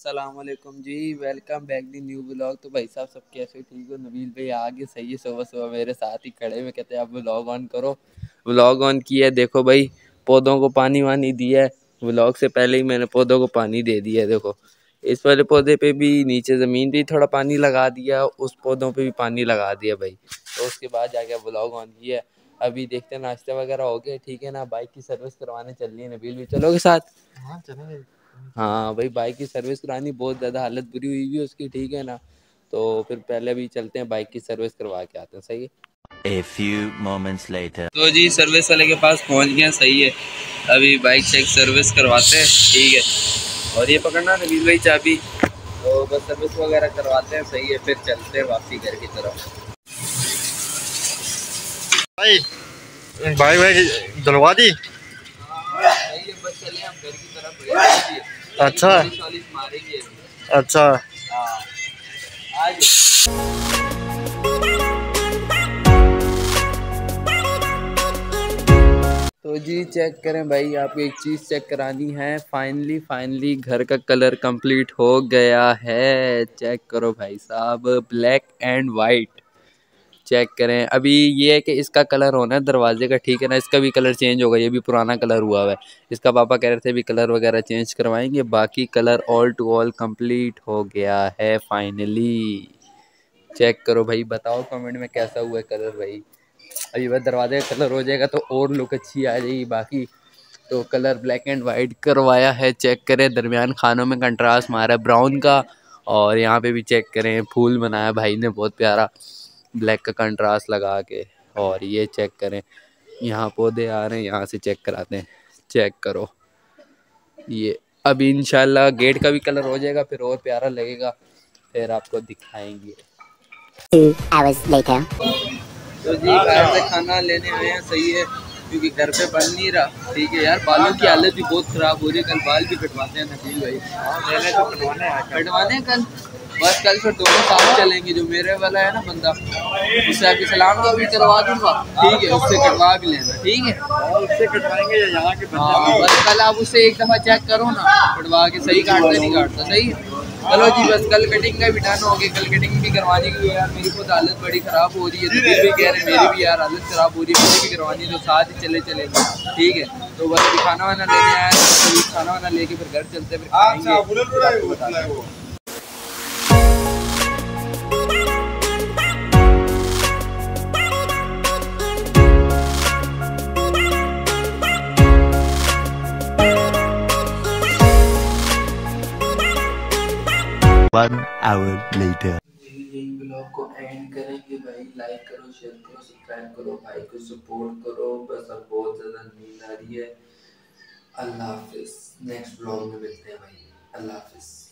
अस्सलाम वालेकुम जी, welcome back the new blog. तो भाई साहब सब कैसे ठीक हो? नबील भाई आगे सही है, सुबह सुबह मेरे साथ ही खड़े में कहते हैं आप व्लॉग ऑन करो। व्लॉग ऑन किया है, देखो भाई पौधों को पानी वानी दिया है। व्लॉग से पहले ही मैंने पौधों को पानी दे दिया है। देखो इस वाले पौधे पे भी नीचे ज़मीन पे थोड़ा पानी लगा दिया, उस पौधों पे भी पानी लगा दिया भाई। तो उसके बाद जाके व्लॉग ऑन किया। अभी देखते हैं नाश्ता वगैरह हो गया, ठीक है ना। बाइक की सर्विस करवाने चल रही है, नबील भी चलोगे साथ? हाँ चलेंगे। हाँ भाई, बाइक की सर्विस करानी, बहुत ज़्यादा हालत बुरी हुई हुई है उसकी, ठीक है ना। तो फिर पहले भी चलते हैं, बाइक की सर्विस करवा के आते हैं, सही है। A few moments later. तो जी सर्विस वाले के पास पहुंच गए, सही है। अभी बाइक चेक सर्विस करवाते हैं, ठीक है। और ये पकड़ना नबील भाई चाबी, तो बस सर्विस वगैरह करवाते हैं, सही है। फिर चलते हैं वापसी घर की तरफ। भाई भाई भाई धुलवा दी। हाँ, सही है, बस चले हम घर की तरफ। अच्छा मारेंगे। अच्छा। हाँ आज तो जी चेक करें भाई, आपको एक चीज़ चेक करानी है। फाइनली घर का कलर कंप्लीट हो गया है। चेक करो भाई साहब, ब्लैक एंड वाइट। चेक करें। अभी ये है कि इसका कलर होना है दरवाजे का, ठीक है ना। इसका भी कलर चेंज होगा, ये भी पुराना कलर हुआ है। इसका पापा कह रहे थे भी कलर वगैरह चेंज करवाएंगे। बाकी colour all to all complete हो गया है फाइनली। चेक करो भाई, बताओ कमेंट में कैसा हुआ है कलर भाई। अभी बस दरवाजे का कलर हो जाएगा तो और लुक अच्छी आ जाएगी। बाकी तो कलर ब्लैक एंड वाइट करवाया है। चेक करें, दरमियान खानों में कंट्रास्ट मारा है ब्राउन का। और यहाँ पे भी चेक करें, फूल बनाया भाई ने बहुत प्यारा, ब्लैक का कंट्रास्ट लगा के। और ये चेक करें, यहाँ पौधे आ रहे हैं, यहाँ से चेक कराते हैं। चेक करो ये। अभी इंशाल्लाह गेट का भी कलर हो जाएगा, फिर और प्यारा लगेगा, फिर आपको दिखाएंगे। 2 hours later. तो जी बाहर से खाना लेने आए हैं, सही है, क्योंकि घर पे बन नहीं रहा, ठीक है यार। बालों की हालत भी बहुत ख़राब हो रही है, कल बाल भी कटवाते हैं नबील भाई। मैंने तो कटवाने हैं कल, बस कल फिर दोनों साथ चलेंगे। जो मेरे वाला है ना बंदा, उससे आपके सलाम का भी करवा दूंगा, ठीक है। उससे कटवा भी लेना, ठीक है। उससे कटवाएंगे या यहाँ के हाँ बस कल आप उससे एक दफ़ा चेक करो ना, कटवा के सही काटता नहीं काटता, सही है। चलो जी बस कल कटिंग का भी डन हो गया। कल कटिंग भी करवानी की यार, मेरी खुद हालत बड़ी ख़राब हो रही है। तो भी कह रहे हैं मेरी भी यार हालत ख़राब हो रही है, मुझे भी करवानी है। तो साथ ही चलेंगे, ठीक है। तो बस अभी खाना वाना लेने आया था, तो खाना वाना लेके फिर घर चलते, फिर खाएंगे। One hour later. यही ब्लॉग को एंड करेंगे भाई। लाइक करो, शेयर करो, सब्सक्राइब करो, भाई को सपोर्ट करो। बस अब बहुत ज़्यादा नींद आ रही है। अल्लाह हाफिज़, नेक्स्ट ब्लॉग में मिलते हैं भाई। अल्लाह हाफिज़।